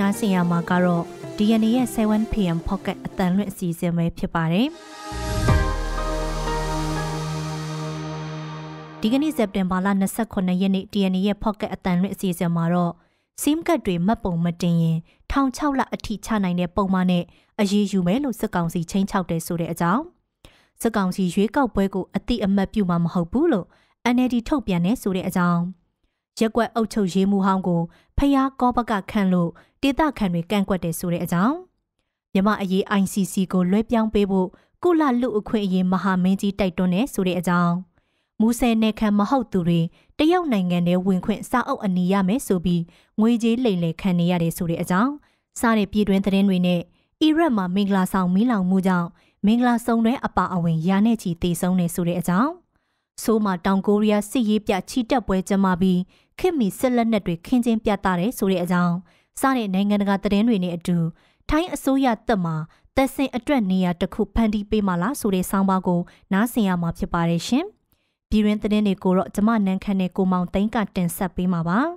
နားဆင်ရမှာကတော့ DNA ရဲ့ 7pm Pocket အတန်လွင့်အစီအစဉ်ပဲဖြစ်ပါတယ်။ဒီကနေ့စက်တင်ဘာလ29ရက်နေ့ DNA ရဲ့ Pocket အတန်လွင့်အစီအစဉ်မှာတော့ SIM ကတ်တွေမှတ်ပုံမတင်ရင်ထောင်6လအထိချနိုင်တဲ့ပုံမှန်နဲ့အရေးယူမယ်လို့စစ်ကောင်စီချင်းချောက်တယ်ဆိုတဲ့အကြောင်းစစ်ကောင်စီရွေးကောက်ပွဲကိုအတိအမှတ်ပြုမှာမဟုတ်ဘူးလို့ NLD ထုတ်ပြန်နေဆိုတဲ့အကြောင်းရက်ကွက်အုပ်ချုပ်ရေးမှူးဟောင်းကိုဖျားကောဘကခန့်လို့ဒေသခံတွေကန့်ကွက်တယ်ဆိုတဲ့အကြောင်းမြမအရေး ICC ကိုလွှဲပြောင်းပေးဖို့ကုလလူအခွင့်အရေးမဟာမင်းကြီးတိုက်တွန်းနေဆိုတဲ့အကြောင်းမူဆယ်နယ်ခံမဟုတ်သူတွေတရုတ်နိုင်ငံထဲဝင်ခွင့်စာအုပ်အနီးရမယ်ဆိုပြီးငွေကြေးလိမ်လည်ခံနေရတယ်ဆိုတဲ့အကြောင်းစားတဲ့ပြည်တွင်းသတင်းတွေနဲ့အီရတ်မှာမင်္ဂလာဆောင်မီးလောင်မှုကြောင့်မင်္ဂလာဆောင်တဲ့အပါအဝင်ရာနဲ့ချီတည်ဆုံးနေဆိုတဲ့အကြောင်းဆိုးမှာတောင်ကိုရီးယားစစ်ရေးပြချီတက်ပွဲကျင်းပပြီးခင်မီစစ်လက်နက်တွေခင်းချင်းပြသတယ်ဆိုတဲ့အကြောင်းစားတဲ့နိုင်ငံတကာသတင်းတွေနဲ့အတူထိုင်းအစိုးရတပ်မှတပ်စင်အတွက်နေရာတစ်ခုဖန်တီးပေးမှလားဆိုတဲ့ဆောင်းပါးကိုနားဆင်ရမှာဖြစ်ပါတယ်ရှင်ပြည်တွင်းသတင်းတွေကိုတော့ကျမနန်းခမ်းနဲ့ကိုမောင်သိန်းကတင်ဆက်ပေးမှာပါ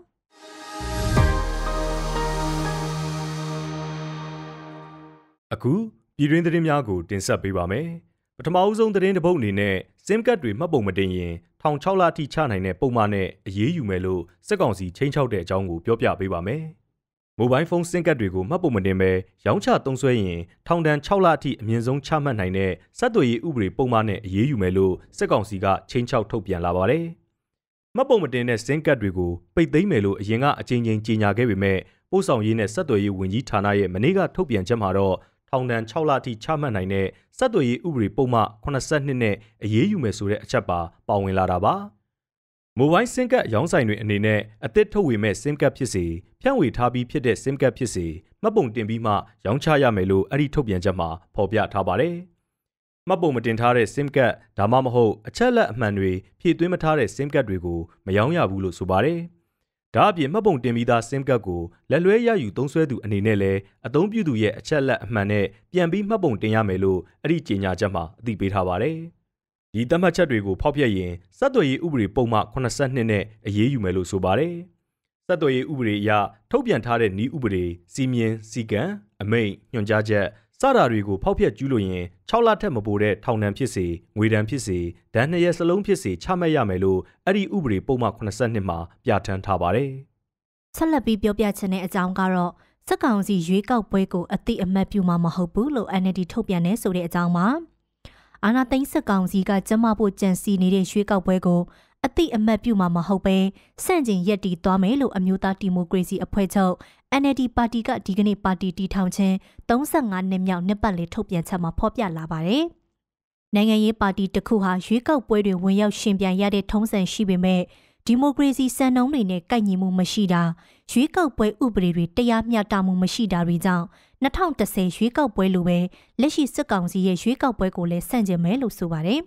အခုပြည်တွင်းသတင်းများကိုတင်ဆက်ပေးပါမယ်ပထမအဆုံးသတင်းတစ်ပုဒ်အနေနဲ့ SIM ကတ်တွေမှတ်ပုံမတင်ရင်ထောင်6လအထိချနိုင်တဲ့ပုံမှန်နဲ့အရေးယူမယ်လို့စစ်ကောင်စီချင်းချောက်တဲ့အကြောင်းကိုပြောပြပေးပါမယ်မိုဘိုင်းဖုန်း SIM ကတ်တွေကိုမှတ်ပုံမတင်ဘဲရောင်းချသုံးစွဲရင်ထောင်ဒဏ်6လအထိအမြင့်ဆုံးချမှတ်နိုင်တဲ့ဆက်သွယ်ရေးဥပဒေပုံမှန်နဲ့အရေးယူမယ်လို့စစ်ကောင်စီကချင်းချောက်ထုတ်ပြန်လာပါတယ်မှတ်ပုံမတင်တဲ့ SIM ကတ်တွေကိုပိတ်သိမ်းမယ်လို့အရင်ကအကြိမ်ကြိမ်ကြေညာခဲ့ပေမဲ့ပို့ဆောင်ရေးနဲ့ဆက်သွယ်ရေးဝန်ကြီးဌာနရဲ့မနေ့ကထုတ်ပြန်ချက်မှာတော့ထောင်ဒဏ်6လအထိချမှတ်နိုင်တဲ့ဆက်သွယ်ရေးဥပဒေပုံမှန်82နဲ့အရေးယူမယ်ဆိုတဲ့အချက်ပါဝင်လာတာပါမိုဘိုင်း SIM ကတ်ရောင်းဆိုင်တွေအနေနဲ့အသစ်ထုတ်ဝေမဲ့ SIM ကတ်ဖြစ်စေဖြန့်ဝေထားပြီးဖြစ်တဲ့ SIM ကတ်ဖြစ်စေမှတ်ပုံတင်ပြီးမှရောင်းချရမယ်လို့အဲ့ဒီထုတ်ပြန်ချက်မှာဖော်ပြထားပါတယ်မှတ်ပုံမတင်ထားတဲ့ SIM ကတ်ဒါမှမဟုတ်အချက်လက်အမှန်တွေဖြည့်သွင်းမထားတဲ့ SIM ကတ်တွေကိုမရောင်းရဘူးလို့ဆိုပါတယ်ဒါအပြင်မှတ်ပုံတင်ပြီးသား SIM ကတ်ကိုလက်လွဲရယူသုံးစွဲသူအနေနဲ့လည်းအသုံးပြုသူရဲ့အချက်လက်အမှန်နဲ့ပြန်ပြီးမှတ်ပုံတင်ရမယ်လို့အဲ့ဒီကြေညာချက်မှာအသိပေးထားပါတယ်ဒီသတ်မှတ်ချက်တွေကိုဖောက်ဖျက်ရင်ဆက်သွယ်ရေးဥပဒေပုံမှန်82နဲ့အရေးယူမယ်လို့ဆိုပါတယ်ဆက်သွယ်ရေးဥပဒေအရထုတ်ပြန်ထားတဲ့နည်းဥပဒေစီမင်းစီကံအမိန့်ညွှန်ကြားချက်စတာတွေကိုဖောက်ဖျက်ကျူးလွန်ရင်6လထက်မပိုတဲ့ထောင်ဒဏ်ဖြစ်စေငွေဒဏ်ဖြစ်စေဒဏ်2ရက်စလုံးဖြစ်စေချမှတ်ရမယ်လို့အဲ့ဒီဥပဒေပုံမှန်82မှာပြဋ္ဌာန်းထားပါတယ်ဆက်လက်ပြီးပြောပြချင်တဲ့အကြောင်းကတော့စက်ကောင်စီရွေးကောက်ပွဲကိုအတိအမှတ်ပြုမှာမဟုတ်ဘူးလို့ NLD ထုတ်ပြန်နေဆိုတဲ့အကြောင်းပါအာဏာသိမ်းစက်ကောင်စီကကျမဖို့ကြံစီနေတဲ့ရွေးကောက်ပွဲကိုအတိအမှတ်ပြုမှာမဟုတ်ပဲစန့်ကျင်ရက်တီသွားမယ်လို့အမျိုးသားဒီမိုကရေစီအဖွဲ့ချုပ် NLD ပါတီကဒီကနေ့ပါတီတည်ထောင်ခြင်း35နှစ်မြောက်နှစ်ပတ်လည်ထုတ်ပြန်ချက်မှာဖော်ပြလာပါတယ်။နိုင်ငံရေးပါတီတစ်ခုဟာရွေးကောက်ပွဲတွေဝင်ရောက်ရှင်ပြိုင်ရတဲ့ထုံးစံရှိပေမဲ့ဒီမိုကရေစီစံနှုန်းတွေနဲ့ကိုက်ညီမှုမရှိတာရွေးကောက်ပွဲဥပဒေတွေတရားမျှတမှုမရှိတာတွေကြောင့်2010ရွေးကောက်ပွဲလိုပဲလက်ရှိစစ်ကောင်စီရဲ့ရွေးကောက်ပွဲကိုလည်းဆန့်ကျင်မယ်လို့ဆိုပါတယ်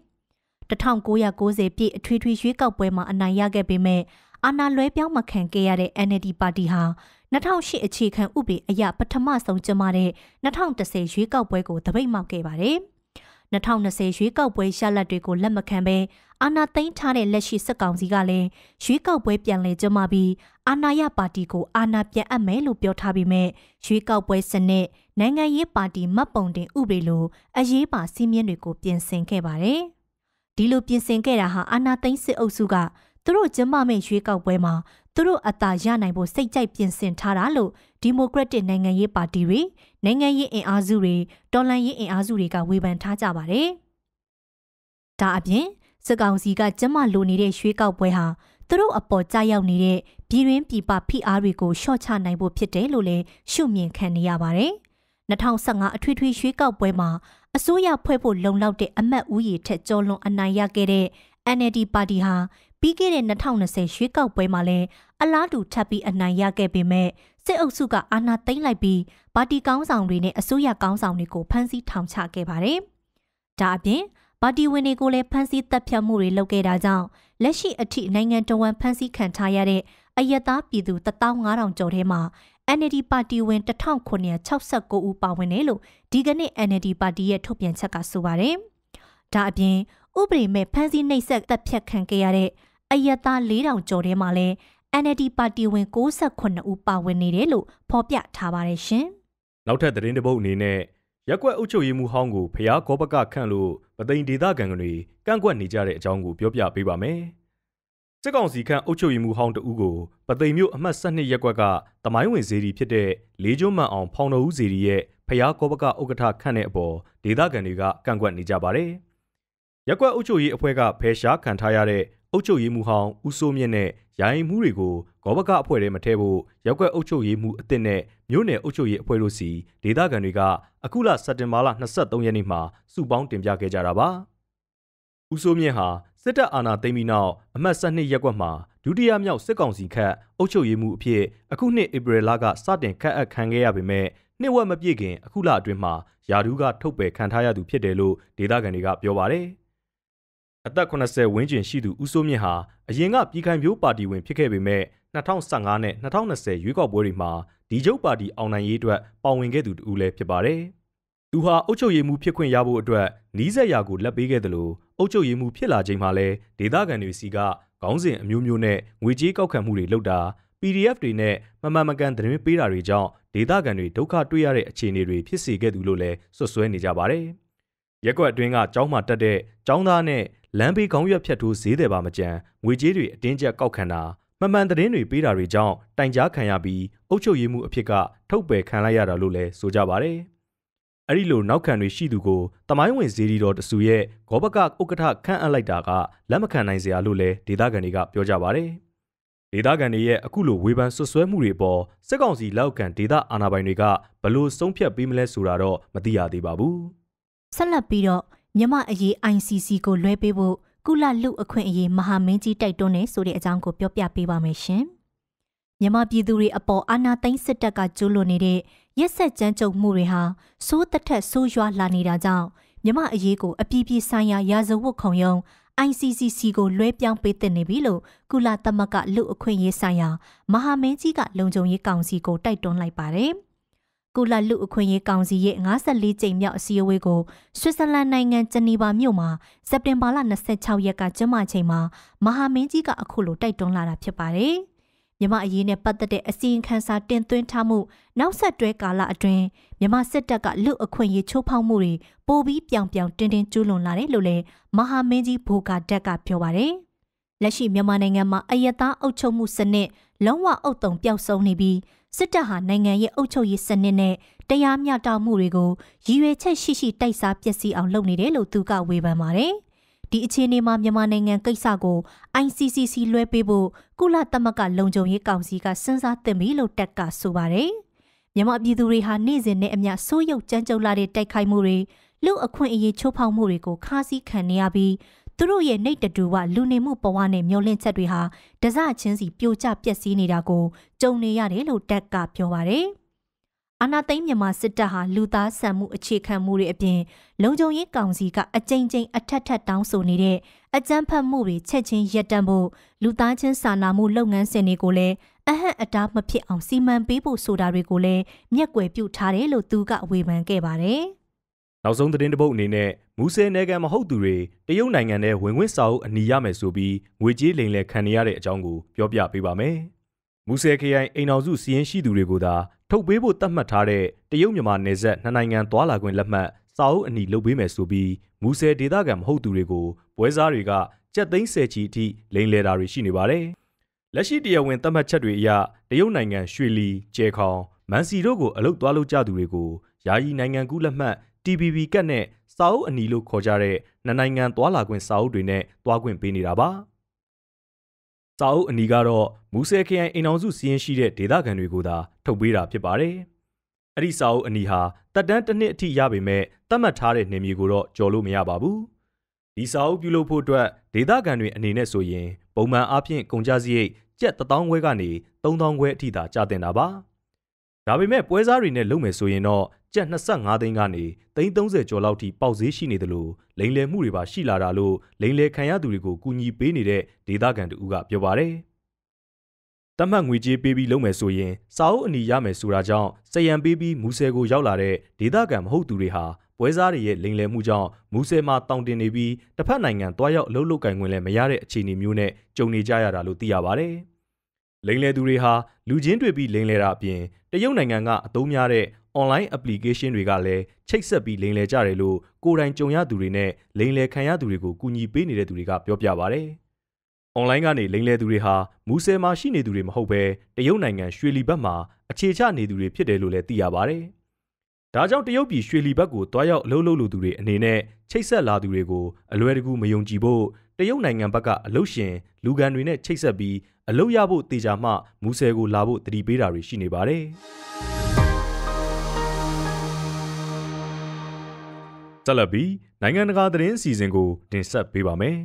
1990ပြည့်အထွေထွေရွေးကောက်ပွဲမှာအနိုင်ရခဲ့ပေမဲ့အာဏာလွဲပြောင်းမခံခဲ့ရတဲ့ NLD ပါတီဟာ2008အခြေခံဥပဒေအရပထမဆုံးကျင်းပတဲ့2010ရွေးကောက်ပွဲကိုတပိတ်မှောက်ခဲ့ပါတယ်2020ရွေးကောက်ပွဲရလဒ်တွေကိုလက်မခံဘဲအာဏာသိမ်းထားတဲ့လက်ရှိစစ်ကောင်စီကလည်းရွေးကောက်ပွဲပြန်လည်ကျင်းပပြီးအာဏာရပါတီကိုအာဏာပြန်အပ်မယ်လို့ပြောထားပေမဲ့ရွေးကောက်ပွဲစနစ်နိုင်ငံရေးပါတီမှတ်ပုံတင်ဥပဒေလိုအရေးပါစည်းမျဉ်းတွေကိုပြင်ဆင်ခဲ့ပါတယ်ဒီလိုပြင်ဆင်ခဲ့တာဟာအာဏာသိမ်းစစ်အုပ်စုကသူတို့ကျင်းပမယ့်ရွေးကောက်ပွဲမှာသူတို့အသာရနိုင်ဖို့စိတ်ကြိုက်ပြင်ဆင်ထားတာလို့ဒီမိုကရက်တစ်နိုင်ငံရေးပါတီတွေနိုင်ငံရေးအင်အားစုတွေတော်လှန်ရေးအင်အားစုတွေကဝေဖန်ထားကြပါတယ်။ဒါအပြင်စစ်ကောင်စီကကျင်းပလိုနေတဲ့ရွေးကောက်ပွဲဟာသူတို့အပေါ်ကြာရောက်နေတဲ့ပြည်တွင်းပြည်ပဖိအားတွေကိုရှော့ချနိုင်ဖို့ဖြစ်တယ်လို့လည်းရှုမြင်ခံနေရပါတယ်။2015အထွေထွေရွေးကောက်ပွဲမှာအစိုးရဖွဲ့ဖို့လုံလောက်တဲ့အမတ်ဦးရေထက်ကျော်လွန်အနိုင်ရခဲ့တဲ့ NLD ပါတီဟာပြီးခဲ့တဲ့2020ရွေးကောက်ပွဲမှာလည်းအလားတူထပ်ပြီးအနိုင်ရခဲ့ပေမဲ့စစ်အုပ်စုကအာဏာသိမ်းလိုက်ပြီးပါတီကောင်းဆောင်တွေနဲ့အစိုးရကောင်းဆောင်တွေကိုဖမ်းဆီးထောင်ချခဲ့ပါတယ်။ဒါအပြင်ပါတီဝင်တွေကိုလည်းဖမ်းဆီးတပ်ဖြတ်မှုတွေလုပ်ခဲ့တာကြောင့်လက်ရှိအထိနိုင်ငံတော်ဝန်ဖမ်းဆီးခံထားရတဲ့အရက်သားပြည်သူ15000ကျော်ထဲမှာ NLD ပါတီဝင်1969ဦးပါဝင်တယ်လို့ဒီကနေ့ NLD ပါတီရဲ့ထုတ်ပြန်ချက်ကဆိုပါတယ်။ဒါအပြင်ဥပဒေမဲ့ဖမ်းဆီးနှိပ်စက်တပ်ဖြတ်ခံခဲ့ရတဲ့အရက်သား4000ကျော်ထဲမှာလည်း NLD ပါတီဝင်69ဦးပါဝင်နေတယ်လို့ဖော်ပြထားပါတယ်ရှင်။နောက်ထပ်သတင်းတစ်ပုဒ်အနေနဲ့ရက်ကွက်အုပ်ချုပ်ရေးမှူးဟောင်းကိုဖျားကောပကခန့်လို့ပသိမ်ဒေသခံတွေကန့်ကွက်နေကြတဲ့အကြောင်းကိုပြောပြပေးပါမယ်။စစ်ကောင်စီခန့်အုပ်ချုပ်ရေးမှူးဟောင်းတဦးကိုပသိမ်မြို့အမှတ်12ရက်ကွက်ကတမိုင်းဝင်စေတီဖြစ်တဲ့လေးကျွန်းမှန်အောင်ဖောင်တော်ဦးစေတီရဲ့ဖျားကောပကဥက္ကဋ္ဌခန့်တဲ့အပေါ်ဒေသခံတွေကကန့်ကွက်နေကြပါတယ်။ရက်ကွက်အုပ်ချုပ်ရေးအဖွဲ့ကဖယ်ရှားခံထားရတဲ့အုပ်ချုပ်ရေးမှူးဟောင်းဦးစိုးမြင့်နဲ့ယာယီမှူးတွေကိုဂောဘကအဖွဲ့ထဲမထည့်ဖို့ရက်ကွက်အုပ်ချုပ်ရေးမှူးအသစ်နဲ့မြို့နယ်အုပ်ချုပ်ရေးအဖွဲ့တို့စီဒေသခံတွေကအခုလစက်တင်ဘာလ23ရက်နေ့မှာစုပေါင်းတင်ပြခဲ့ကြတာပါ။ဦးစိုးမြင့်ဟာစစ်တပ်အာဏာသိမ်းပြီးနောက်အမှတ်12ရက်ကွက်မှာဒုတိယမြောက်စစ်ကောင်စီခန့်အုပ်ချုပ်ရေးမှူးအဖြစ်အခုနှစ်ဧပြီလကစတင်ခန့်အပ်ခံခဲ့ရပေမဲ့နှစ်ဝက်မပြည့်ခင်အခုလအတွင်းမှာယာဒူးကထုတ်ပယ်ခံထားရသူဖြစ်တယ်လို့ဒေသခံတွေကပြောပါတယ်။အသက်80ဝန်းကျင်ရှိသူဦးစိုးမြင့်ဟာအရင်ကပြည်ခိုင်ဖြိုးပါတီဝင်ဖြစ်ခဲ့ပေမဲ့2015နဲ့2020ရွေးကောက်ပွဲတွေမှာဒီကျုပ်ပါတီအောင်နိုင်ရေးအတွက်ပါဝင်ခဲ့သူတူလည်းဖြစ်ပါတယ်။သူဟာအုပ်ချုပ်ရေးမှူးဖြစ်ခွင့်ရဖို့အတွက်နီးစပ်ရာကိုလက်ပေးခဲ့တယ်လို့အုပ်ချုပ်ရေးမှူးဖြစ်လာချိန်မှာလည်းဒေသခံတွေစီကခေါင်းစဉ်အမျိုးမျိုးနဲ့ငွေကြေးကောက်ခံမှုတွေလုပ်တာ PDF တွေနဲ့မမှန်မကန်သတင်းပေးတာတွေကြောင့်ဒေသခံတွေဒုက္ခတွေ့ရတဲ့အခြေအနေတွေဖြစ်စေခဲ့သူလို့လည်းဆွဆွဲနေကြပါတယ်။ရက်ကွက်အတွင်းကကျောင်းမှာတက်တဲ့ကျောင်းသားနဲ့လမ်းဘေးခေါင်းရွက်ဖြတ်ထိုးဈေးတယ်ပါမကြံငွေကြေးတွေအတင်းကျပ်ကောက်ခံတာမမှန်သတင်းတွေပေးတာတွေကြောင့်တိုင်ကြားခံရပြီးအုပ်ချုပ်ရေးမှူးအဖြစ်ကထုတ်ပယ်ခံလိုက်ရတာလို့လည်းဆိုကြပါတယ်။အဲဒီလိုနောက်ခံတွေရှိသူကိုတမိုင်းဝင်ဈေးဒီတော်တဆူရဲ့ဂောဘကဥက္ကဋ္ဌခန့်အပ်လိုက်တာကလက်မခံနိုင်စရာလို့လည်းဒေသခံတွေကပြောကြပါတယ်။ဒေသခံတွေရဲ့အခုလိုဝေဖန်ဆွဆွဲမှုတွေပေါ်စစ်ကောင်စီလက်အောက်ခံဒေသအာဏာပိုင်တွေကဘလို့ဆုံးဖြတ်ပေးမလဲဆိုတာတော့မသိရသေးပါဘူး။ဆက်လက်ပြီးတော့မြန်မာအရေး ICC ကိုလွှဲပေးဖို့ကုလလူအခွင့်အရေးမဟာမင်းကြီးတိုက်တွန်းနေဆိုတဲ့အကြောင်းကိုပြောပြပေးပါမယ်ရှင်။မြန်မာပြည်သူတွေအပေါ်အာဏာသိမ်းစစ်တပ်ကကျူးလွန်နေတဲ့ရက်စက်ကြမ်းကြုတ်မှုတွေဟာစိုးသက်ထက်ဆိုးရွားလာနေတာကြောင့်မြန်မာအရေးကိုအပြည်ပြည်ဆိုင်ရာရာဇဝတ်ခုံရုံး ICC ကိုလွှဲပြောင်းပေးသင့်နေပြီလို့ကုလသမဂ္ဂလူအခွင့်အရေးဆိုင်ရာမဟာမင်းကြီးကလုံခြုံရေးကောင်စီကိုတိုက်တွန်းလိုက်ပါတယ်။ကုလလူအခွင့်အရေးကောင်စီရဲ့54ကြိမ်မြောက်အစည်းအဝေးကိုဆွစ်ဇာလန်နိုင်ငံဂျနီဗာမြို့မှာစက်တင်ဘာလ26ရက်ကကျင်းပချိန်မှာမဟာမင်းကြီးကအခုလိုတိုက်တွန်းလာတာဖြစ်ပါတယ်။မြန်မာအရေးနဲ့ပတ်သက်တဲ့အစီရင်ခံစာတင်သွင်းထားမှုနောက်ဆက်တွဲကာလအတွင်းမြန်မာစစ်တပ်ကလူအခွင့်အရေးချိုးဖောက်မှုတွေပိုပြီးပြောင်ပြောင်တင်းတင်းကျူးလွန်လာတယ်လို့လည်းမဟာမင်းကြီးဘိုကာဒက်ကပြောပါတယ်။လက်ရှိမြန်မာနိုင်ငံမှာအယက်သားအုပ်ချုပ်မှုစနစ်လုံးဝအုပ်တုံပျောက်ဆုံးနေပြီးစစ်တပ်ဟာနိုင်ငံရဲ့အုပ်ချုပ်ရေးစနစ်နဲ့တရားမျှတမှုတွေကိုရည်ရွယ်ချက်ရှိရှိတိုက်စားပျက်စီးအောင်လုပ်နေတယ်လို့သူကဝေဖန်ပါတယ်။ဒီအခြေအနေမှာမြန်မာနိုင်ငံကိစ္စကို ICC လွှဲပေးဖို့ကုလသမဂ္ဂလုံခြုံရေးကောင်စီကစဉ်းစားသင့်ပြီလို့တက်ကဆိုပါတယ်။မြန်မာပြည်သူတွေဟာနေ့စဉ်နဲ့အမျှဆိုးရုပ်ကြမ်းကြုတ်လာတဲ့တိုက်ခိုက်မှုတွေလူအခွင့်အရေးချိုးဖောက်မှုတွေကိုခါးစည်းခံနေရပြီးသူတို့ရဲ့နှိတ်တတူဝလူနေမှုဘဝနဲ့မျောလင့်ချက်တွေဟာတစချင်းစီပြိုကျပျက်စီးနေတာကိုကြုံနေရတယ်လို့တက်ကပြောပါတယ်။အာဏာသိမ်းမြန်မာစစ်တပ်ဟာလူသားဆန်မှုအခြေခံမှုတွေအပြင်လုံခြုံရေးကောင်စီကအကြိမ်ကြိမ်အထက်ထက်တောင်းဆိုနေတဲ့အကြမ်းဖက်မှုတွေချက်ချင်းရပ်တန့်ဖို့လူသားချင်းစာနာမှုလုပ်ငန်းစဉ်တွေကိုလည်းအဟန့်အတားမဖြစ်အောင်စီမံပေးဖို့ဆိုတာတွေကိုလည်းမျက်ကွယ်ပြုထားတယ်လို့သူကဝေဖန်ခဲ့ပါတယ်။နောက်ဆုံးသတင်းတစ်ပုဒ်အနေနဲ့မူဆယ်နယ်ကန်မဟုတ်သူတွေတရုတ်နိုင်ငံထဲဝင်ခွင့်စာအုပ်အနီရမယ်ဆိုပြီးငွေကြေးလိမ်လည်ခံနေရတဲ့အကြောင်းကိုပြောပြပေးပါမယ်။မူဆယ်ခရိုင်အိမ်တော်စုစီးရင်ရှိသူတွေကိုသာထုတ်ပေးဖို့သတ်မှတ်ထားတဲ့တရုတ်မြန်မာနယ်စပ်နှစ်နိုင်ငံသွားလာခွင့်လက်မှတ်စာအုပ်အနီလုပ်ပေးမယ်ဆိုပြီးမူဆယ်ဒေသခံမဟုတ်သူတွေကိုပွဲစားတွေကကျပ်သိန်း10ချီအထိလိမ်လည်တာတွေရှိနေပါတယ်။လက်ရှိတရားဝင်သတ်မှတ်ချက်တွေအရတရုတ်နိုင်ငံရွှေလီ၊ကျဲခေါင်၊မန်စီတို့ကိုအလုပ်သွားလုပ်ကြသူတွေကိုယာယီနိုင်ငံကူးလက်မှတ်TPP ကတ်နဲ့စာအုပ်အနီလို့ခေါ်ကြတဲ့နှစ်နိုင်ငံသွားလာခွင့်စာအုပ်တွေနဲ့တွားခွင့်ပေးနေတာပါ။စာအုပ်အနီကတော့မူဆယ်ခရိုင်အိမ်အောင်စုစီးရင်ရှိတဲ့ဒေသခံတွေကိုသာထုတ်ပေးတာဖြစ်ပါတယ်။အဲ့ဒီစာအုပ်အနီဟာတက်တန်းတစ်နှစ်အထိရပေမဲ့သတ်မှတ်ထားတဲ့နေမြေကိုတော့ကျော်လို့မရပါဘူး။ဒီစာအုပ်ပြုလုပ်ဖို့အတွက်ဒေသခံတွေအနေနဲ့ဆိုရင်ပုံမှန်အားဖြင့်ကုန်ကျစရိတ်ကျပ်1000ခွဲကနေ3000ခွဲအထိသာကျတင်တာပါ။ဒါပေမဲ့ပွဲစားတွေနဲ့လုပ်မယ်ဆိုရင်တော့ကျပ်25သိန်းကနေ30ကျော်လောက်ထိပေါက်ဈေးရှိနေတယ်လို့လိမ်လည်မှုတွေပါရှိလာတာလို့လိမ်လည်ခံရသူတွေကိုကူညီပေးနေတဲ့ဒေသခံတူကပြောပါတယ်။တတ်မှတ်ငွေကြေးပေးပြီးလုပ်မယ်ဆိုရင်စာအုပ်အနီရမယ်ဆိုတာကြောင့်စရံပေးပြီးမူဆယ်ကိုရောက်လာတဲ့ဒေသခံမဟုတ်သူတွေဟာပွဲစားတွေရဲ့လိမ်လည်မှုကြောင့်မူဆယ်မှာတောင်တင်နေပြီးတစ်ဖက်နိုင်ငံတွားရောက်အလုပ်လုပ်ကင်ခွင့်လည်းမရတဲ့အခြေအနေမျိုးနဲ့ကြုံနေကြရတာလို့သိရပါတယ်လိမ်လည်သူတွေဟာလူချင်းတွေ့ပြီးလိမ်လည်တာအပြင်တရုတ်နိုင်ငံကအသုံးများတဲ့ online application တွေကလည်းချိတ်ဆက်ပြီးလိမ်လည်ကြတယ်လို့ကိုယ်တိုင်ကြုံရသူတွေနဲ့လိမ်လည်ခံရသူတွေကိုကူညီပေးနေတဲ့သူတွေကပြောပြပါတယ်။ online ကနေလိမ်လည်သူတွေဟာမူဆယ်မှာရှိနေသူတွေမဟုတ်ဘဲတရုတ်နိုင်ငံရွှေလီဘက်မှာအခြေချနေသူတွေဖြစ်တယ်လို့လည်းသိရပါတယ်။ဒါကြောင့်တရုတ်ပြည်ရွှေလီဘက်ကိုတွားရောက်အလုပ်လုပ်လူသူတွေအနေနဲ့ချိတ်ဆက်လာသူတွေကိုအလွယ်တကူမယုံကြည်ဖို့တရုတ်နိုင်ငံဘက်ကအလုပ်ရှင်လူကန်တွေနဲ့ချိတ်ဆက်ပြီးအလုပ်ရဖို့တေချာမှမူဆယ်ကိုလာဖို့တတိပေးတာတွေရှိနေပါတယ်။ဆက်လက်ပြီးနိုင်ငံတကာသတင်းအစီအစဉ်ကိုတင်ဆက်ပေးပါမယ်။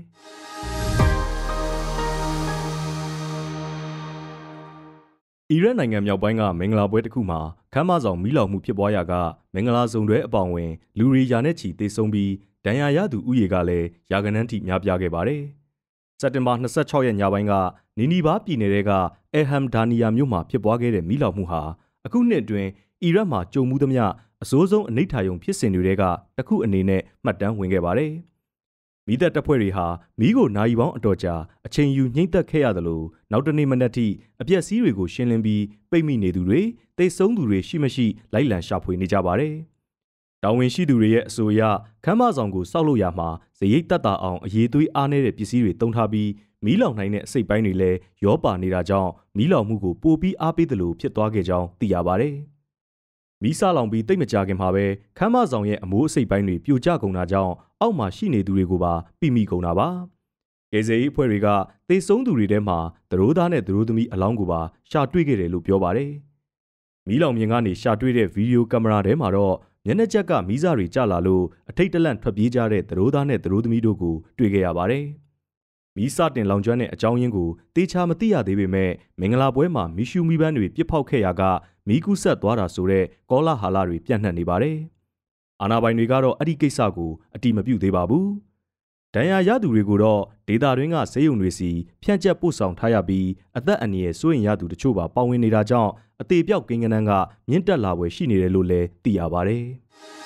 အီရတ်နိုင်ငံမြောက်ပိုင်းကမင်္ဂလာပွဲတစ်ခုမှာခမ်းမဆောင်မီးလောင်မှုဖြစ်ပွားရာကမင်္ဂလာစုံတွဲအပောင်ဝင်လူတွေရာနဲ့ချီသေဆုံးပြီးဒဏ်ရာရသူဥယေကလည်းရာဂဏန်းထိများပြားခဲ့ပါတယ်။စက်တင်ဘာ26ရက်ညပိုင်းကနီနီဘာပြည်နယ်ကအဲဟမ်ဒါနီယာမြို့မှာဖြစ်ပွားခဲ့တဲ့မီးလောင်မှုဟာအခုနှစ်အတွင်းအီရတ်မှာကြုံမှုသမျှအဆိုးဆုံးအနိဋ္ဌာရုံဖြစ်စဉ်တွေကတစ်ခုအနေနဲ့မှတ်တမ်းဝင်ခဲ့ပါတယ်။မီးတပ်တပ်ဖွဲ့တွေဟာမီးကိုနိုင်ပေါင်းအတော်ကြာအချိန်ယူညှိမ့်သက်ခဲ့ရသလိုနောက်တနေ့မနက်ထိအပျက်စီးတွေကိုရှင်းလင်းပြီးပိတ်မိနေသူတွေတိတ်ဆုံးသူတွေရှိမရှိလိုက်လံရှာဖွေနေကြပါတယ်။တာဝန်ရှိသူတွေရဲ့အဆိုအရခမ်းမဆောင်ကိုစောက်လို့ရမှာဇရိတ်တက်တာအောင်အရေးသွေးအားနည်းတဲ့ပစ္စည်းတွေတုံးထားပြီးမီးလောင်နိုင်တဲ့အစိတ်ပိုင်းတွေလည်းရောပါနေတာကြောင့်မီးလောင်မှုကိုပိုပြီးအားပေးသလိုဖြစ်သွားခဲ့ကြောင်းသိရပါတယ်။မီးစလောင်ပြီးတိတ်မကြခင်မှာပဲခမ်းမဆောင်ရဲ့အမိုးအစိတ်ပိုင်းတွေပြိုကျကုန်တာကြောင့်အောက်မှာရှိနေသူတွေကိုပါပိမိကုန်တာပါ။ကယ်ဆယ်ရေးအဖွဲ့တွေကသေဆုံးသူတွေထဲမှာသရိုးသားနဲ့သရိုးသမီးအလောင်းကိုပါရှာတွေ့ခဲ့တယ်လို့ပြောပါတယ်။မီးလောင်မြင်ကနေရှာတွေ့တဲ့ဗီဒီယိုကင်မရာထဲမှာတော့မျက်နှာကျက်ကမီးစတွေကျလာလို့အထိတ်တလန့်ထွက်ပြေးကြတဲ့သရိုးသားနဲ့သရိုးသမီးတို့ကိုတွေ့ခဲ့ရပါတယ်။မီးစတင်လောင်ကျွမ်းတဲ့အကြောင်းရင်းကိုတေချာမသိရသေးပေမဲ့မင်္ဂလာပွဲမှာမီးရှူးမီးပန်းတွေပစ်ဖောက်ခဲ့ရာကမီးကူးဆက်သွားတာဆိုတဲ့ကောလာဟာလတွေပြန့်နှံ့နေပါတယ်။အာဏာပိုင်တွေကတော့အဲ့ဒီကိစ္စကိုအတိမပြုသေးပါဘူး။ဒဏ်ရာရသူတွေကိုတော့ဒေသတွင်းကဆေးရုံတွေစီဖြန့်ကျက်ပို့ဆောင်ထားရပြီးအသက်အန္တရာယ်စိုးရိမ်ရသူတချို့ပါပါဝင်နေတာကြောင့်အသေးပြောက်ကိန်းဂဏန်းကမြင့်တက်လာပွဲရှိနေတယ်လို့လည်းသိရပါတယ်။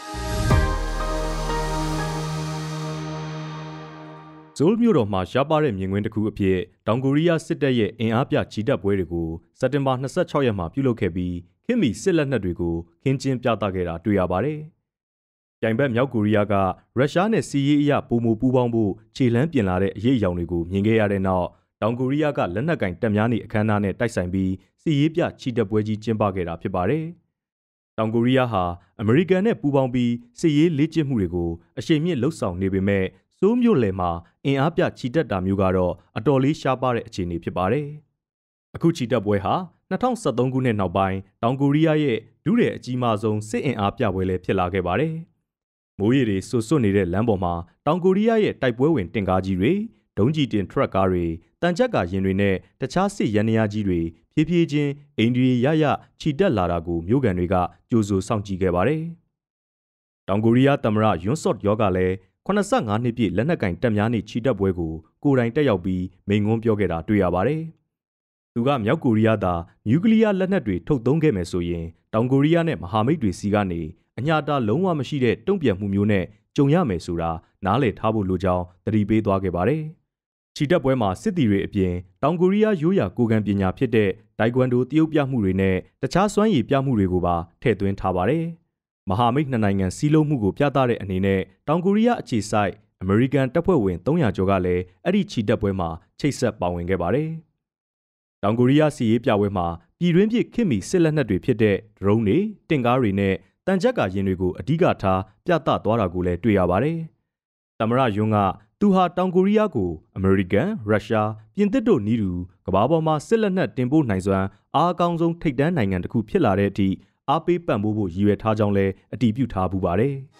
ဇိုးမြို့တော်မှာရှားပါတဲ့မြင်ကွင်းတစ်ခုအဖြစ်တောင်ကိုရီးယားစစ်တပ်ရဲ့အင်အားပြချီတက်ပွဲတွေကိုစက်တင်ဘာ26ရက်မှာပြုလုပ်ခဲ့ပြီးခင်မီစစ်လက်နက်တွေကိုခင်းကျင်းပြသခဲ့တာတွေ့ရပါတယ်။ပြိုင်ဘက်မြောက်ကိုရီးယားကရုရှားနဲ့စီးရေးအရပုံမပူးပေါင်းဖို့ခြေလှမ်းပြင်လာတဲ့အရေးအယောင်တွေကိုမြင်ခဲ့ရတဲ့နောက်တောင်ကိုရီးယားကလက်နက်ကင်တပ်များနေအခမ်းအနားနဲ့တိုက်ဆိုင်ပြီးစီးရေးပြချီတက်ပွဲကြီးကျင်းပခဲ့တာဖြစ်ပါတယ်။တောင်ကိုရီးယားဟာအမေရိကန်နဲ့ပူးပေါင်းပြီးစစ်ရေးလေ့ကျင့်မှုတွေကိုအရှိန်မြင့်လှုပ်ဆောင်နေပေမဲ့စိုးမြို့လယ်မှာအင်အားပြချီတက်တာမျိုးကတော့အတော်လေးရှားပါတဲ့အခြေအနေဖြစ်ပါတယ်။အခုချီတက်ပွဲဟာ2013ခုနှစ်နောက်ပိုင်းတောင်ကိုရီးယားရဲ့ဒုတဲ့အကြီးမားဆုံးစစ်အင်အားပြပွဲလည်းဖြစ်လာခဲ့ပါတယ်။မိုးရေတွေဆွတ်ဆွတ်နေတဲ့လမ်းပေါ်မှာတောင်ကိုရီးယားရဲ့တိုက်ပွဲဝင်တင်ကားကြီးတွေဒုံးကျည်တင်ထရက်ကားတွေတန်ကြပ်ကာယာဉ်တွေနဲ့တခြားစစ်ရန်ရာကြီးတွေဖြည်းဖြည်းချင်းအိန္ဒိယရချီတက်လာတာကိုမြို့ကန်တွေကကြိုဆိုစောင့်ကြည့်ခဲ့ပါတယ်။တောင်ကိုရီးယားသမ္မတယွန်းဆော့ယောကလည်း85နှစ်ပြည့်လက်နက်ကင်တပ်များနေချီတက်ပွဲကိုကိုယ်တိုင်တက်ရောက်ပြီးမိန့်ခွန်းပြောခဲ့တာတွေ့ရပါတယ်။သူကမြောက်ကိုရီးယားသာနျူကလ িয়ার လက်နက်တွေထုတ်သုံးခဲ့မယ်ဆိုရင်တောင်ကိုရီးယားနဲ့မဟာမိတ်တွေစီကနေအညာတာလုံးဝမရှိတဲ့တုံ့ပြန်မှုမျိုးနဲ့ကြုံရမယ်ဆိုတာနားလည်ထားဖို့လိုကြောင်းသတိပေးသွားခဲ့ပါတယ်။ချီတက်ပွဲမှာစစ်သည်တွေအပြင်တောင်ကိုရီးယားရိုးရာကိုယ်ခံပညာဖြစ်တဲ့ဒိုင်ကွမ်ဒိုတရုတ်ပြမှုတွေနဲ့တခြားစွမ်းရည်ပြမှုတွေကိုပါထည့်သွင်းထားပါတယ်။မဟာမိတ်နှစ်နိုင်ငံစီးလုံးမှုကိုပြသတဲ့အနေနဲ့တောင်ကိုရီးယားအခြေစိုက်အမေရိကန်တပ်ဖွဲ့ဝင်300ကျော်ကလည်းအဲ့ဒီချီတက်ပွဲမှာချိတ်ဆက်ပါဝင်ခဲ့ပါတယ်။တောင်ကိုရီးယားစီရေးပြပွဲမှာပြည်တွင်းပြည်ခင်မီစစ်လက်နက်တွေဖြစ်တဲ့ဒရုန်းတွေတင်ကားတွေနဲ့တန်ကြပ်ကာယာဉ်တွေကိုအဓိကထားပြသသွားတာကိုလည်းတွေ့ရပါတယ်။သမ္မတယွန်းကသူဟာတောင်ကိုရီးယားကိုအမေရိကန်၊ရုရှား၊ပြင်သစ်တို့နီးတူကမ္ဘာပေါ်မှာစစ်လက်နက်တင်ပို့နိုင်စွမ်းအားအကောင်းဆုံးထိပ်တန်းနိုင်ငံတစ်ခုဖြစ်လာတဲ့အထိအားပေးပံ့ပိုးဖို့ရည်ရွယ်ထားကြောင်းလည်းအတည်ပြုထားပူပါတယ်။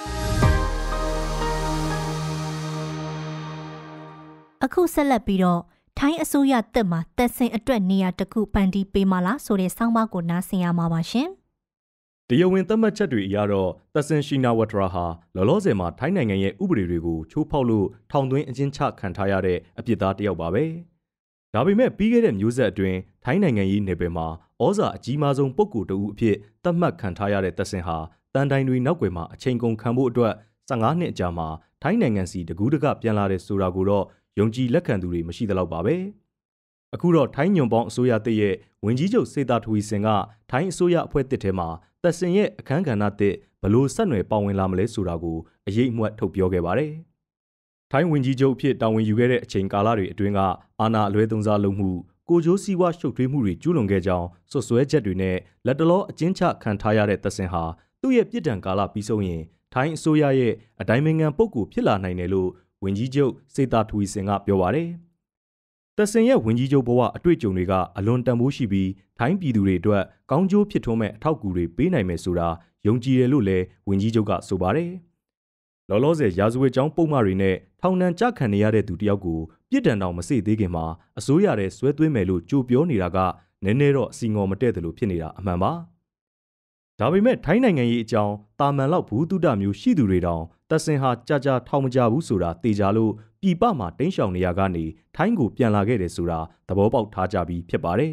အခုဆက်လက်ပြီးတော့ထိုင်းအစိုးရတပ်မှတပ်ဆင်အတွက်နေရာတစ်ခုဖန်တီးပေးမလားဆိုတဲ့ဆောင်းပါးကိုနားဆင်ရမှာပါရှင်။တရားဝင်သတ်မှတ်ချက်တွေအရတော့တပ်ဆင်ရှိနာဝတ္တရာဟာလောလောဆယ်မှာထိုင်းနိုင်ငံရဲ့ဥပဒေတွေကိုချိုးဖောက်လို့ထောင်သွင်းအကျဉ်းချခံထားရတဲ့အပြစ်သားတစ်ယောက်ပါပဲ။ဒါပေမဲ့ပြီးခဲ့တဲ့မျိုးဆက်အတွင်းထိုင်းနိုင်ငံရေးနယ်ပယ်မှာဩဇာအကြီးမားဆုံးပုဂ္ဂိုလ်တဦးအဖြစ်သတ်မှတ်ခံထားရတဲ့တပ်ဆင်ဟာတန်တိုင်တွေနောက်ွယ်မှာအချိန်ကုန်ခံဖို့အတွက်15နှစ်အကြာမှာထိုင်းနိုင်ငံစီတကူးတကပြန်လာတဲ့ဆိုတာကိုတော့ယုံကြည်လက်ခံသူတွေမရှိသလောက်ပါပဲအခုတော့ထိုင်းညွန့်ပေါင်းအစိုးရတည့်ရဲ့ဝင်ကြီးချုပ်စေတာထူဝီစင်ကထိုင်းအစိုးရအဖွဲ့တစ်ထဲမှာသက်စင်ရဲ့အခမ်းကဏ္ဍတစ်ဘလို့ဆက်နွယ်ပါဝင်လာမလဲဆိုတာကိုအရေးအမွတ်ထုတ်ပြောခဲ့ပါတယ်။ထိုင်းဝင်ကြီးချုပ်အဖြစ်တာဝန်ယူခဲ့တဲ့အချိန်ကာလတွေအတွင်းကအာဏာအလွဲသုံးစားလုပ်မှုကိုကျိုးစီးပွားရှုပ်ထွေးမှုတွေကျူးလွန်ခဲ့ကြောင်းဆွဆွဲချက်တွေနဲ့လက်တလောအကျဉ်းချခံထားရတဲ့သက်စင်ဟာသူ့ရဲ့ပြစ်ဒဏ်ကာလပြီးဆုံးရင်ထိုင်းအစိုးရရဲ့အတိုင်းအမြံပုဂ္ဂိုလ်ဖြစ်လာနိုင်တယ်လို့ဝင်ကြီးချုပ်စေတာထူဝီစင်ကပြောပါတယ်။သက်စင်ရဲ့ဝင်ကြီးချုပ်ဘဝအတွေ့အကြုံတွေကအလွန်တန်ဖိုးရှိပြီးထိုင်းပြည်သူတွေအတွက်ကောင်းကျိုးဖြစ်ထွန်းမဲ့အထောက်အကူတွေပေးနိုင်မယ်ဆိုတာယုံကြည်တယ်လို့လည်းဝင်ကြီးချုပ်ကဆိုပါတယ်။လောလောဆယ်ရာဇဝတ်ကြောင်းပုံမှန်တွေနဲ့ထောင်ဒဏ်ကြခံနေရတဲ့သူတယောက်ကိုပြစ်ဒဏ်တောင်မစေ့သေးခင်မှာအစိုးရရဲ့ဆွဲသွင်းမယ်လို့ကြိုပြောနေတာကနည်းနည်းတော့အစီငေါ်မတည့်တယ်လို့ဖြစ်နေတာအမှန်ပါ။ဒါပေမဲ့ထိုင်းနိုင်ငံရေးအကြောင်းတာမန်လောက်ဘူးတုဒမျိုးရှိသူတွေတောင်သက်စင်ဟာကြာထောင်မကြဘူးဆိုတာသိကြလို့ပြည်ပမှာတိမ်းရှောင်နေရကနေထိုင်းကိုပြန်လာခဲ့တယ်ဆိုတာသဘောပေါက်ထားကြပြီးဖြစ်ပါတယ်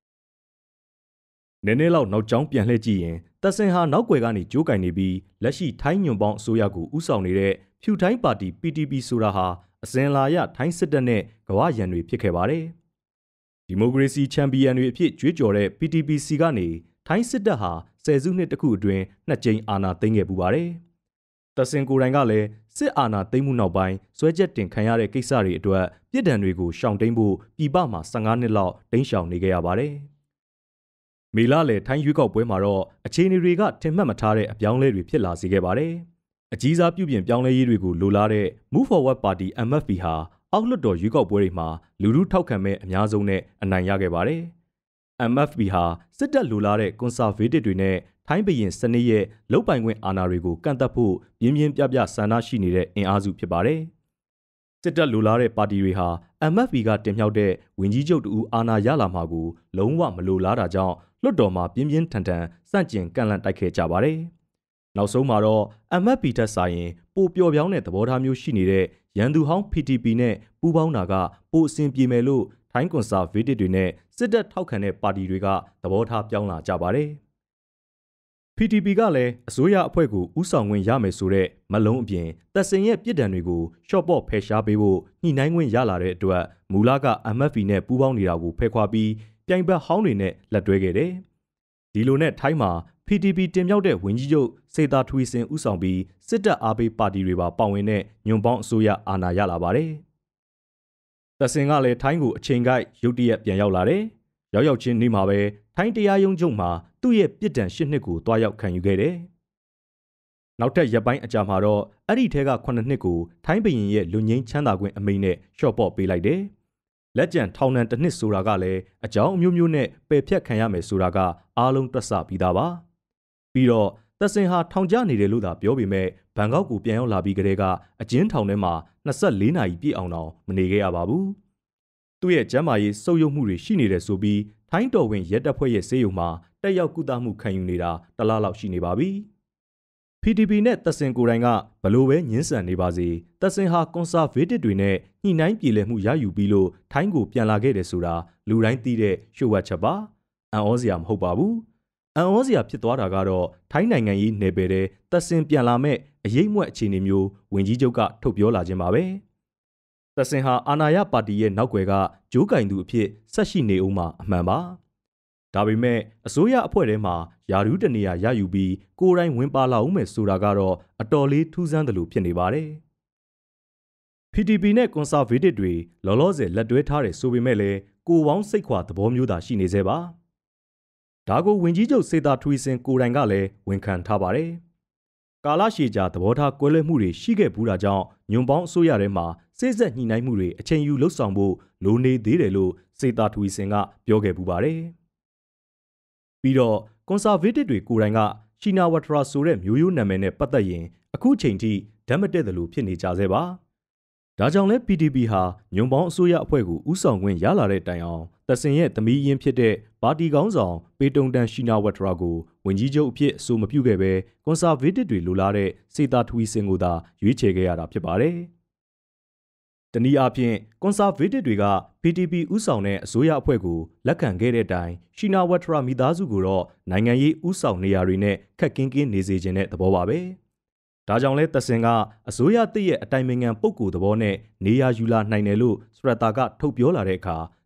။နည်းနည်းလောက်နောက်ကျောင်းပြန်လှည့်ကြည့်ရင်သက်စင်ဟာနောက်ွယ်ကနေကြိုးကင်နေပြီးလက်ရှိထိုင်းညွန့်ပေါင်းအစိုးရကိုဥဆောင်နေတဲ့ဖြူထိုင်းပါတီ PTP ဆိုတာဟာအစဉ်လာရထိုင်းစစ်တပ်နဲ့ကမ္ဘာရန်တွေဖြစ်ခဲ့ပါတယ်။ဒီမိုကရေစီချန်ပီယံတွေအဖြစ်ကြွေးကြော်တဲ့ PTPC ကနေထိုင်းစစ်တပ်ဟာဆယ်စုနှစ်တခုအတွင်းနှစ်ကြိမ်အာဏာသိမ်းခဲ့ပူပါတယ်။သက်စင်ကိုယ်တိုင်ကလည်းစစ်အာဏာသိမ်းမှုနောက်ပိုင်းဆွဲချက်တင်ခံရတဲ့ကိစ္စတွေအတွက်ပြည်ဒဏ်တွေကိုရှောင်တိန်ဖို့ပြည်ပမှာ15နှစ်လောက်တိမ်းရှောင်နေခဲ့ရပါတယ်။မေလလယ်ထိုင်းရွေးကောက်ပွဲမှာတော့အခြေအနေတွေကထင်မှတ်မထားတဲ့အပြောင်းလဲတွေဖြစ်လာစေခဲ့ပါတယ်။အကြီးစားပြုပြင်ပြောင်းလဲရေးတွေကိုလိုလားတဲ့ Move Forward Party MFP ဟာအောက်လွှတ်တော်ရွေးကောက်ပွဲတွေမှာလူထုထောက်ခံမဲ့အများဆုံးနဲ့အနိုင်ရခဲ့ပါတယ်။ MFP ဟာစစ်တပ်လိုလားတဲ့ Conservative တွေနဲ့ထိုင်းဘရင်စနစ်ရဲ့လုပ်ပိုင်ခွင့်အာဏာတွေကိုကန့်သတ်ဖို့ပြင်းပြင်းပြပြဆန္ဒရှိနေတဲ့အင်အားစုဖြစ်ပါတယ်။စစ်တပ်လိုလားတဲ့ပါတီတွေဟာ MFP ကတင်မြှောက်တဲ့ဝင်ကြီးချုပ်တူအာဏာရလာမှာကိုလုံးဝမလိုလားတာကြောင့်လွှတ်တော်မှာပြင်းပြင်းထန်ထန်စန့်ကျင်ကန့်လန့်တိုက်ခဲ့ကြပါတယ်။နောက်ဆုံးမှာတော့ MFP ထက်ဆိုင်ရင်ပိုပျော်ပြောင်းတဲ့သဘောထားမျိုးရှိနေတဲ့ရန်သူဟောင်း PTP နဲ့ပူးပေါင်းတာကပိုအဆင်ပြေမယ်လို့ထိုင်းကွန်ဆာဗေးတစ်တွေနဲ့စစ်တပ်ထောက်ခံတဲ့ပါတီတွေကသဘောထားပြောင်းလာကြပါတယ်။ PTP ကလည်းအစိုးရအဖွဲ့ကိုဥဆောင်ခွင့်ရမယ်ဆိုတဲ့မလုံးအပြင်သက်စင်ရဲ့ပြည်ဒဏ်တွေကိုရှော့ပေါ့ဖယ်ရှားပေးဖို့ညှိနှိုင်းခွင့်ရလာတဲ့အတွက်မူလက MFP နဲ့ပူးပေါင်းနေတာကိုဖယ်ခွာပြီးပြိုင်ဘက်ဟောင်းတွေနဲ့လက်တွဲခဲ့တယ်။ဒီလိုနဲ့ထိုင်းမှာ PTP တင်မြှောက်တဲ့ဝင်ကြီးချုပ်စေတာထူဝီစင်ဥဆောင်ပြီးစစ်တပ်အားပေးပါတီတွေပါပါဝင်တဲ့ညွန့်ပေါင်းအစိုးရအာဏာရလာပါတယ်။သက်စင်ကလည်းထိုင်းကိုအချိန်ကိုက်ရုတ်တရက်ပြန်ရောက်လာတယ်။ရောက်ချင်းနေ့မှာပဲထိုင်းတရားရုံးချုပ်မှာသူ့ရဲ့ပြစ်ဒဏ်8နှစ်ကိုတွားရောက်ခံယူခဲ့တယ်။နောက်ထပ်ရက်ပိုင်းအကြာမှာတော့အဲ့ဒီထဲက9နှစ်ကိုထိုင်းဘရင်ရဲ့လူငင်းချမ်းသာခွင့်အမိန့်နဲ့ရှော့ပေါ့ပေးလိုက်တယ်။လက်ကျန်ထောင်ဒဏ်1နှစ်ဆိုတာကလည်းအကြောင်းအမျိုးမျိုးနဲ့ပယ်ဖြတ်ခံရမယ်ဆိုတာကအားလုံးတွက်ဆပြီးသားပါ။ပြီးတော့သက်စင်ဟာထောင်ကျနေတယ်လို့သာပြောပေမဲ့ဘန်ကောက်ကိုပြန်ရောက်လာပြီးကတည်းကအကျဉ်းထောင်ထဲမှာ24နာရီပြည့်အောင်တော့မနေခဲ့ရပါဘူး။သူ့ရဲ့ကျန်းမာရေးဆုပ်ယုပ်မှုတွေရှိနေတယ်ဆိုပြီးထိုင်းတော်ဝင်ရဲတပ်ဖွဲ့ရဲ့ဆေးရုံမှာတက်ရောက်ကုသမှုခံယူနေတာတလလောက်ရှိနေပါပြီ။ PTP နဲ့သက်စင်ကိုယ်တိုင်ကဘလို့ပဲညှင်းဆန်နေပါစေသက်စင်ဟာကွန်ဆာဗေးတစ်တွေနဲ့ညှိနှိုင်းပြည်လည်မှုရယူပြီးလို့ထိုင်းကိုပြန်လာခဲ့တယ်ဆိုတာလူတိုင်းသိတဲ့ရှုပ်ဝက်ချက်ပါ။အံ့ဩစရာမဟုတ်ပါဘူး။အံ့ဩစရာဖြစ်သွားတာကတော့ထိုင်းနိုင်ငံရေးနယ်ပယ်တဲ့သက်စင်ပြန်လာမဲ့အရေးမွက်အခြေအနေမျိုးဝင်ကြီးချုပ်ကထုတ်ပြောလာခြင်းပါပဲ။သက်စင်ဟာအာဏာရပါတီရဲ့နောက်ွယ်ကဂျိုးကင်သူအဖြစ်ဆက်ရှိနေဦးမှာအမှန်ပါ။ဒါပေမဲ့အစိုးရအဖွဲ့ထဲမှာယာရူးတနေရာရယူပြီးကိုယ်တိုင်ဝင်ပါလာဦးမယ်ဆိုတာကတော့အတော်လေးထူးဆန်းတယ်လို့ဖြစ်နေပါတယ်။ PTP နဲ့ Conservative တွေလောလောဆယ်လက်တွဲထားတယ်ဆိုပေမဲ့လည်းကိုပေါင်းစိတ်ခွာသဘောမျိုးသာရှိနေသေးပါ။ဒါကိုဝင်ကြီးချုပ်စေတာထူဝီစင်ကိုယ်တိုင်ကလည်းဝန်ခံထားပါတယ်။ကာလရှည်ကြာသဘောထားကွဲလွဲမှုတွေရှိခဲ့ဘူးတာကြောင့်ညွန့်ပေါင်းအစိုးရထဲမှာစိတ်ဆက်ညှိနှိုင်းမှုတွေအချိန်ယူလှုပ်ဆောင်ဖို့လိုနေသေးတယ်လို့စေတာထူဝီစင်ကပြောခဲ့ပူပါတယ်။ပြီးတော့ကွန်ဆာဗေးတစ်တွေကိုယ်တိုင်ကရှီနာဝထရာဆိုတဲ့မျိုးရိုးနာမည်နဲ့ပတ်သက်ရင်အခုချိန်ထိဓာတ်မတည့်တယ်လို့ဖြစ်နေကြသေးပါ။ဒါကြောင့်လဲ PTP ဟာညွန့်ပေါင်းအစိုးရအဖွဲ့ကိုဥဆောင်ခွင့်ရလာတဲ့တိုင်အောင်သက်စင်ရဲ့သမီးရင်းဖြစ်တဲ့ပါတီကောင်းဆောင်ပေတုံတန်ရှီနာဝထရာကိုဝင်ကြီးချုပ်အဖြစ်အဆိုမပြုခဲ့ပဲကွန်ဆာဗေးတစ်တွေလိုလားတဲ့စေတာထူဝီစင်ကိုသာရွေးချယ်ခဲ့ရတာဖြစ်ပါတယ်။တနည်းအားဖြင့်ကွန်ဆာဗေးတစ်တွေက PTP ဥဆောင်တဲ့အစိုးရအဖွဲ့ကိုလက်ခံခဲ့တဲ့အတိုင်းရှီနာဝထရာမိသားစုကိုတော့နိုင်ငံရေးဥဆောင်နေရာတွေနဲ့ခက်ကင်းကင်းနေစေခြင်းတဲ့သဘောပါပဲ။ဒါကြောင့်လဲသက်စင်ကအစိုးရတည့်ရဲ့အတိုင်ပင်ခံပုဂ္ဂိုလ်သဘောနဲ့နေရာယူလာနိုင်တယ်လို့စရတာကထုတ်ပြောလာတဲ့အခါ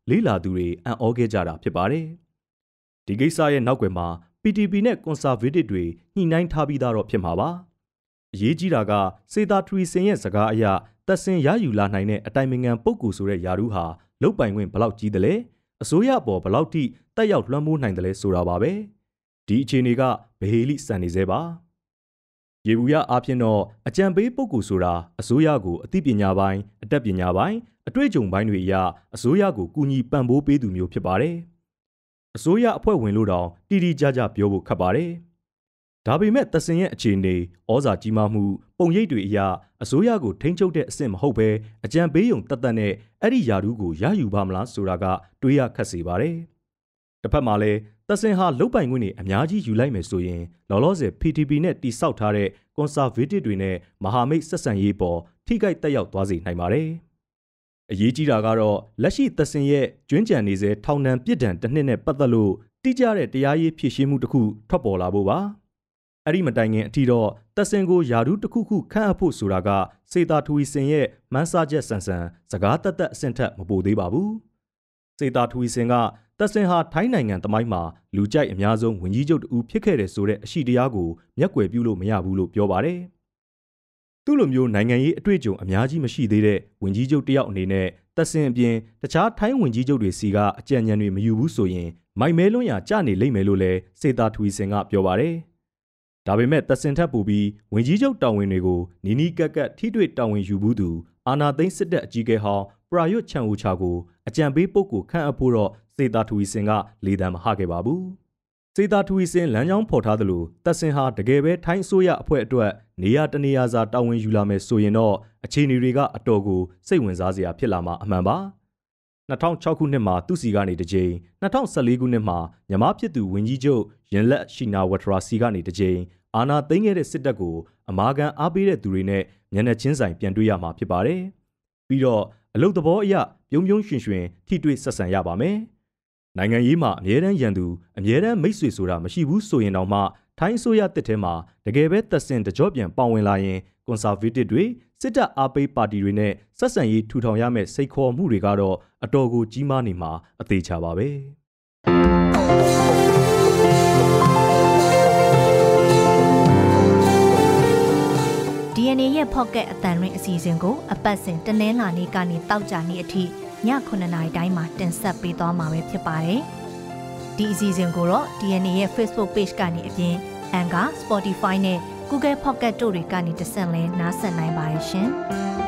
လေးလာသူတွေအံ့ဩခဲ့ကြတာဖြစ်ပါတယ်။ဒီကိစ္စရဲ့နောက်ွယ်မှာ PTP နဲ့ Conservative တွေညှိနှိုင်းထားပြီးသားတော့ဖြစ်မှာပါ။အရေးကြီးတာကစေတာထရီစင်ရဲ့စကားအရသက်စင်ရယူလာနိုင်တဲ့အတိုင်ပင်ခံပုဂ္ဂိုလ်ဆိုတဲ့ယာရုဟာလုတ်ပိုင်ခွင့်ဘယ်လောက်ကြီးတယ်လဲအစိုးရပေါ်ဘယ်လောက်ထိတက်ရောက်လွှမ်းမိုးနိုင်တယ်လဲဆိုတာပါပဲ။ဒီအခြေအနေကဗဟေလိစံနေသေးပါ။ရေဘူးရအားဖြင့်တော့အကြံပေးပုဂ္ဂိုလ်ဆိုတာအစိုးရကိုအသိပညာပိုင်းအတတ်ပညာပိုင်းအတွေ့အကြုံပိုင်းတွေအရအစိုးရကိုကူညီပံ့ပိုးပေးသူမျိုးဖြစ်ပါတယ်။အစိုးရအဖွဲ့ဝင်လို့တောင်တိတိကျကျပြောဖို့ခက်ပါတယ်။ဒါပေမဲ့သက်စင်ရဲ့အခြေအနေဩဇာကြီးမားမှုပုံရိပ်တွေအရအစိုးရကိုထိန်းချုပ်တဲ့အဆင့်မဟုတ်ဘဲအကြံပေးရုံတတ်နဲ့အဲ့ဒီယာရုကိုရယူပါမလားဆိုတာကတွေးရခက်စေပါတယ်။တစ်ဖက်မှာလည်းသက်စင်ဟာလုတ်ပိုင်ခွင့်တွေအများကြီးယူလိုက်မယ်ဆိုရင်လောလောဆယ် PTP နဲ့တိစောက်ထားတဲ့ Conservative တွေနဲ့မဟာမိတ်ဆက်ဆံရေးပေါ်ထိခိုက်တက်ရောက်သွားစေနိုင်ပါတယ်။အရေးကြီးတာကတော့လက်ရှိသက်စင်ရဲ့ကျွင်းကြံနေစေထောင်ဒဏ်ပြစ်ဒဏ်တစ်နှစ်နဲ့ပတ်သက်လို့တိကျတဲ့တရားရေးဖြည့်ရှင်းမှုတစ်ခုထွက်ပေါ်လာဖို့ပါ။အဲ့ဒီမတိုင်ခင်အထိတော့သက်စင်ကိုယာရုတစ်ခုခုခန့်အပ်ဖို့ဆိုတာကစေတာထူဝီစင်ရဲ့မန်းစားချက်ဆန်ဆန်စကားတက်အဆင့်ထက်မပိုသေးပါဘူး။စေတာထူဝီစင်ကသက်စင်ဟာထိုင်းနိုင်ငံသမိုင်းမှာလူကြိုက်အများဆုံးဝင်ကြီးချုပ်တူဖြစ်ခဲ့တယ်ဆိုတဲ့အရှိတရားကိုမျက်ကွယ်ပြုလို့မရဘူးလို့ပြောပါတယ်။သူ့လိုမျိုးနိုင်ငံရေးအတွေ့အကြုံအများကြီးမရှိသေးတဲ့ဝင်ကြီးချုပ်တယောက်အနေနဲ့သက်စင်အပြင်တခြားထိုင်းဝင်ကြီးချုပ်တွေစီကအကြံဉာဏ်တွေမယူဘူးဆိုရင်မိုက်မဲလွန်းရာကျနေလိမ့်မယ်လို့လည်းစေတာထူဝီစင်ကပြောပါတယ်။ဒါပေမဲ့သက်စင်ထက်ပိုပြီးဝင်ကြီးချုပ်တာဝန်တွေကိုနီးနီးကပ်ကပ်ထိတွေ့တာဝန်ယူဘူးသူအာနာသိန်းစစ်တပ်အကြီးအကဲဟောင်းပရာရွတ်ချန်အိုချာကိုအကြံပေးပုဂ္ဂိုလ်ခန့်အပ်ဖို့တော့စေတာထူဝီစင်ကလေသံမဟခဲ့ပါဘူး။စေတာထူဝီစင်လမ်းကြောင်းဖော်ထားသလိုသက်စင်ဟာတကယ်ပဲထိုင်းအစိုးရအဖွဲ့အတွက်နေရာတနေရာစာတာဝန်ယူလာမယ်ဆိုရင်တော့အခြေအနေတွေကအတော်ကိုစိတ်ဝင်စားစရာဖြစ်လာမှာအမှန်ပါ။2006ခုနှစ်မှာသူ့စီကနေတစ်ကြိမ်2014ခုနှစ်မှာမြန်မာဖြစ်သူဝင်ကြီးချုပ်ရင်လက်ရှိနာဝထရာစီကနေတစ်ကြိမ်အာဏာသိမ်းခဲ့တဲ့စစ်တပ်ကိုအမာခံအားပေးတဲ့သူတွေနဲ့မျက်နှာချင်းဆိုင်ပြန်တွေ့ရမှာဖြစ်ပါတယ်။ပြီးတော့အလုပ်သဘောအရပြုံးရွှင်ရွှင်ထိတွေ့ဆက်ဆံရပါမယ်။နိုင်ငံရေးမှာအမြဲတမ်းရန်သူအမြဲတမ်းမိတ်ဆွေဆိုတာမရှိဘူးဆိုရင်တော့မှထိုင်းအစိုးရတစ်ထဲမှာတကယ်ပဲသက်စင်တကြော့ပြန်ပါဝင်လာရင် Conservative တွေစစ်တပ်အားပေးပါတီတွေနဲ့ဆက်ဆံရေးထူထောင်ရမယ့်စိတ်ခေါ်မှုတွေကတော့အတော်ကိုကြီးမားနေမှာအသေးချပါပဲ။ DNA ရဲ့ Pocket အတန်ရင်းအစီအစဉ်ကိုအပတ်စဉ်တနင်္လာနေ့ကနေတောက်ကြနေ့အထိည9:00 နာရီတိုင်းမှာတင်ဆက်ပေးသွားမှာပဲဖြစ်ပါတယ်။ဒီအစီအစဉ်ကိုတော့ DNA ရဲ့ Facebook Page ကနေအပြင် Anchor, Spotify နဲ့ Google Pocket တို့တွေကနေတဆင့်လဲနားဆင်နိုင်ပါတယ်ရှင်။